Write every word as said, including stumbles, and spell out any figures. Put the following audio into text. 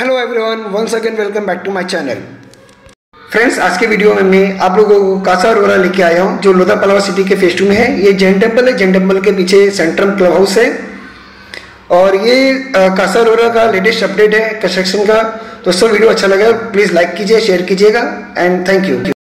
Hello everyone, once again welcome back to my channel. Friends, आज के video में मैं आप लोगों को कासा अरोरा लेके आया हूँ जो लोधा पलावा सिटी के फेज टू में है। ये जैन टेम्पल है। जैन टेम्पल के पीछे सेंट्रल क्लब हाउस है और ये कासा अरोरा का लेटेस्ट अपडेट है कंस्ट्रक्शन का। दोस्तों, वीडियो अच्छा लगा प्लीज़ लाइक कीजिए, शेयर कीजिएगा एंड थैंक यू।